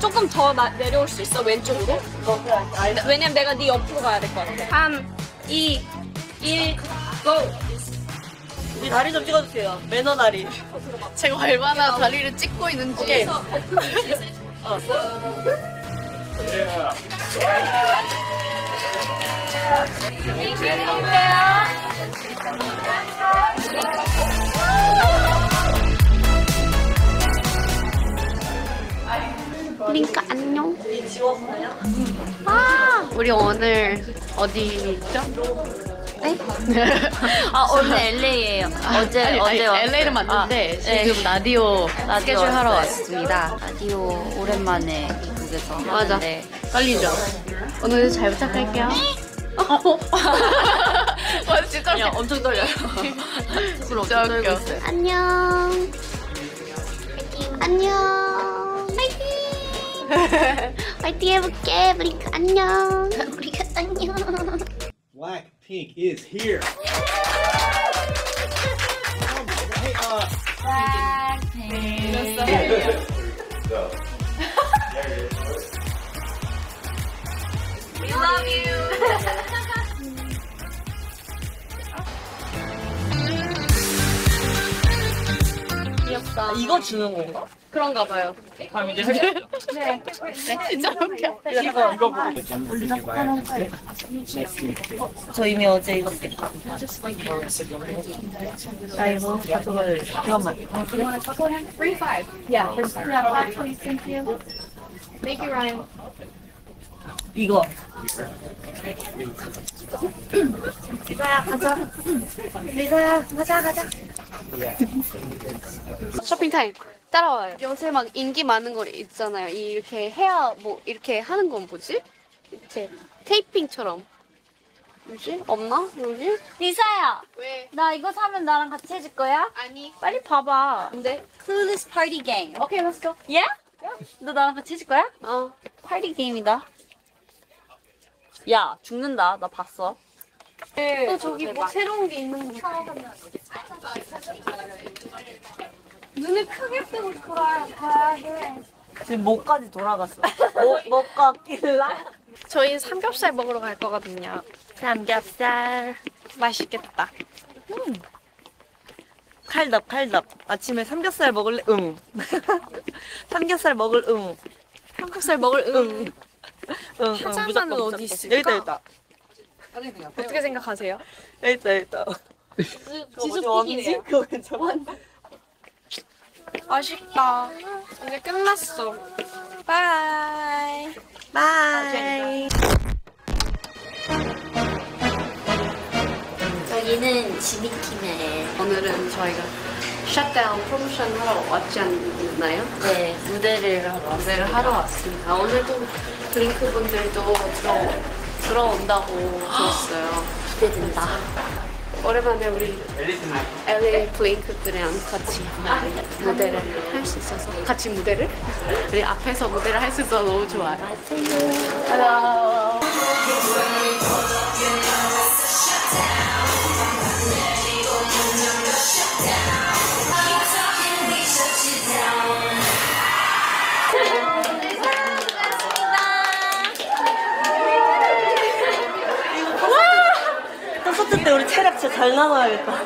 조금 더 내려올 수 있어, 왼쪽으로? 왜냐면 내가 네 옆으로 가야 될 것 같아. 3, 2, 1, GO! 우리 다리 좀 찍어주세요. 매너 다리. 제가 얼마나 다리를 찍고 있는지. 오케이. 링크 안녕. 지웠어요? 우리 오늘 어디 있죠? 네? 아 오늘 LA예요. 어제 LA를 맞는데 지금 라디오 스케줄 하러 왔습니다. 라디오 오랜만에 미국에서 맞아. 하는데 떨리죠? 오늘 잘 부탁할게요. 와 진짜 야, 엄청 떨려요. 진짜 웃겨. 안녕. 안녕. 파이팅. 파이팅 해볼게. 브링크 안녕. 브링크 안녕. Blackpink is here. We love you! 귀엽다. 이거 주는 건가? 그런가 봐요. 진짜 웃겨. 저 이미 어제 이거 뺐다. 나 이거 가져갈. 잠깐만. 3-5. Yeah. Yeah, please, thank you. Thank you, Ryan. 이거. 쇼핑 타임. 따라와요. 요새 막 인기 많은 거 있잖아요. 이렇게 헤어 뭐 이렇게 하는 건 뭐지? 이렇게 테이핑처럼. 뭐지? 없나? 뭐지? 리사야. 왜? 나 이거 사면 나랑 같이 해줄 거야? 아니. 빨리 봐봐. 근데? Clueless Party Game. 오케이, let's go. Yeah? 너 나랑 같이 해줄 거야? 어. 파티 게임이다. 야, 죽는다. 나 봤어. 또 저기 뭐 새로운 게 있는 거. 눈을 크게 뜨고 돌아야 해. 지금 목까지 돌아갔어. 목과 길라? 저희 삼겹살 먹으러 갈 거거든요. 삼겹살. 맛있겠다. 칼답, 칼답. 아침에 삼겹살 먹을래? 응. 삼겹살 먹을 응. 삼겹살 먹을 응. 응. 파자마는 무조건, 어디 무조건. 있을까? 여기 있다, 여기 있다. 어떻게 생각하세요? 여기 있다, 여기 있다. 지수피기래요. 그거 괜찮아. 아쉽다. 이제 끝났어. 바이. 바이. 여기는 지미키네. 오늘은 저희가 샷다운 프로모션 하러 왔지 않나요? 네, 무대를 하러 무대를 하러 왔습니다. 오늘도 블링크 분들도 들어온다고 들었어요. 기대된다. 오랜만에 우리 LA 블링크들이랑 같이 무대를 할 수 있어서 같이 무대를? 우리 앞에서 무대를 할 수 있어서 너무 좋아요. Hello. 콘서트 때 우리 체력 진짜 잘 나가야겠다.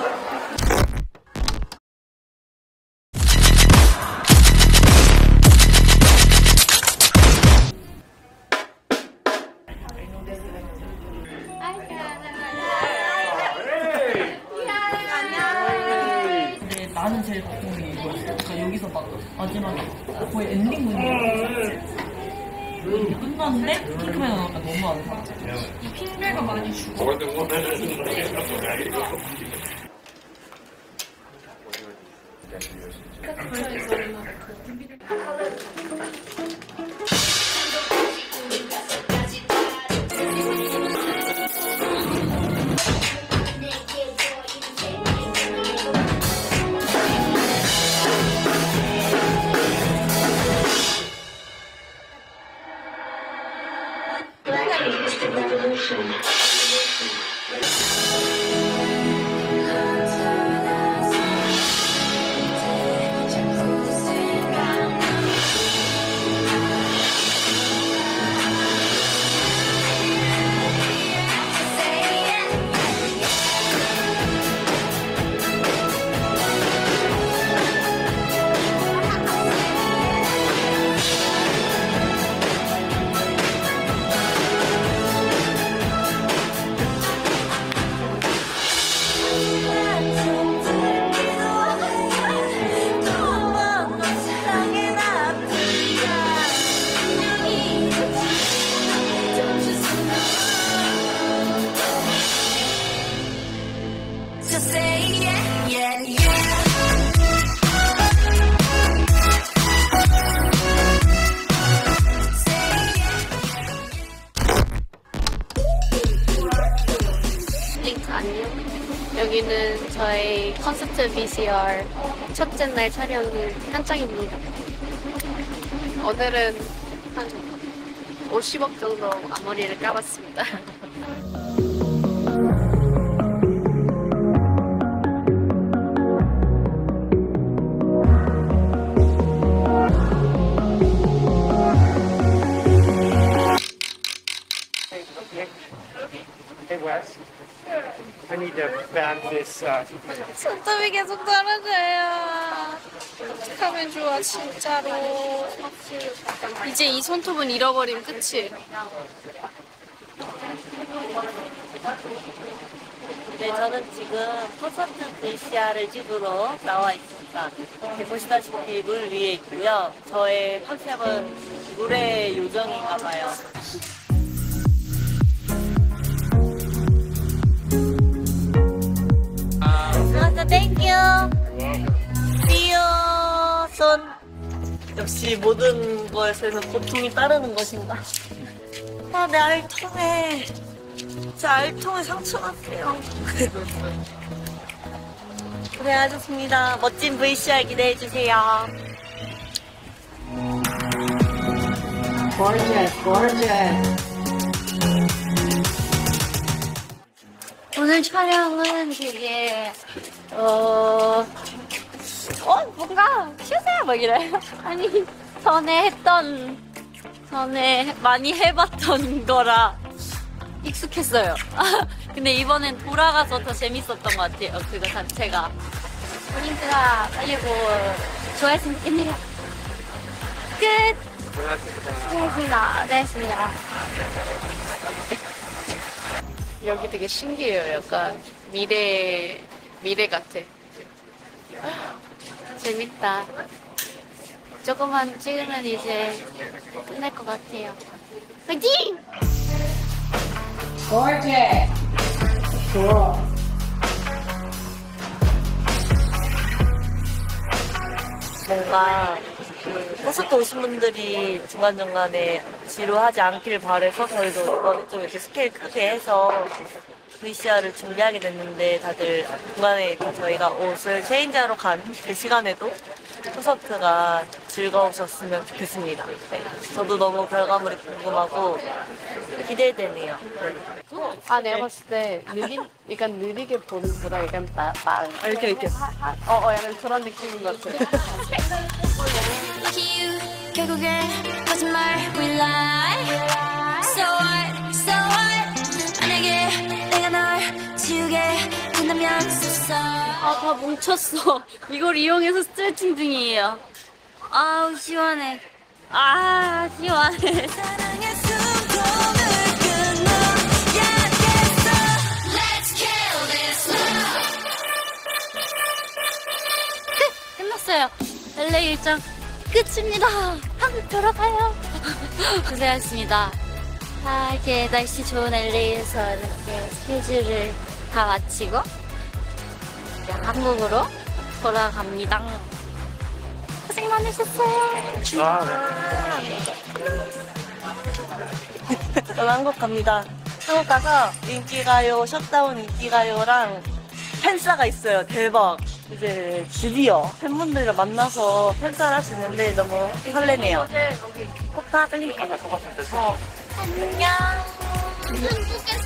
근데 나는 제일 걱정이 이거였어. 그러니까 여기서 막 마지막에 거의 엔딩 문이야. 끝났는데 핑크맨 나오니까 너무 안 사. 핑계가 많이 주고. just say yeah, yeah, yeah. 링크 안녕. 여기는 저의 콘서트 VCR 첫째 날 촬영 현장입니다. 오늘은 한 50억 정도 앞머리를 까봤습니다. Hey Wes, I need to bag this. 손톱이 계속 떨어져요. 어떡하면 좋아, 진짜로. 이제 이 손톱은 잃어버리면 끝이에요. 네, 저는 지금 콘서트 VCR을 찍으러 나와 있습니다. 이렇게 보시다시피 물 위에 있고요. 저의 컨셉은 물의 요정인가 봐요. Thank you. See you soon. 역시 모든 것에는 고통이 따르는 것인가. 아, 내 알통에. 제 알통에 상처 났어요. 고생하셨습니다. 멋진 VCR 기대해주세요. 오늘 촬영은 되게 뭔가 쉬우세요 막 이래요. 아니 전에 많이 해봤던 거라 익숙했어요. 근데 이번엔 돌아가서 더 재밌었던 것 같아요. 그거 자체가 본인들아 그리고 좋아했으면 좋겠네요. 끝. 고맙습니다. 네, 했습니다. 여기 되게 신기해요. 약간 미래 같아. 재밌다. 조금만 찍으면 이제 끝날 것 같아요. 화이팅! 뭔가 콘서트 오신 분들이 중간중간에 지루하지 않길 바래서 저희도 이번에 좀 이렇게 스케일 크게 해서 VCR을 준비하게 됐는데 다들 중간에 저희가 옷을 체인지하러 간 그 시간에도 콘서트가 즐거우셨으면 좋겠습니다. 네, 저도 너무 결과물이 궁금하고 기대되네요. 아, 내가 봤을 때 약간 느리게 보는 것보다 약간 이렇게. 약간 그런 느낌인 것 같아. Lucky you, 결국엔 거짓말 we lie. So what? 만약에 내가 널 지우게 된다면 so sorry. 아, 다 뭉쳤어. 이걸 이용해서 스트레칭 중이에요. 아우, 시원해. 아, 시원해. 사랑의 숨통을 끊어야겠어. Let's kill this love. 끝났어요. LA 일정 끝입니다. 한국 돌아가요. 고생하셨습니다. 이렇게 날씨 좋은 LA에서 이렇게 스케줄을 다 마치고 이제 한국으로 돌아갑니다. 고생 많으셨어요. 저는 한국 갑니다. 한국 가서 인기가요, 셧다운 인기가요랑 팬싸가 있어요. 대박. 이제 드디어 팬분들을 만나서 팬싸를 할 수 있는데 너무 설레네요. 코카 끌리니까 갈것 같은데. 안녕.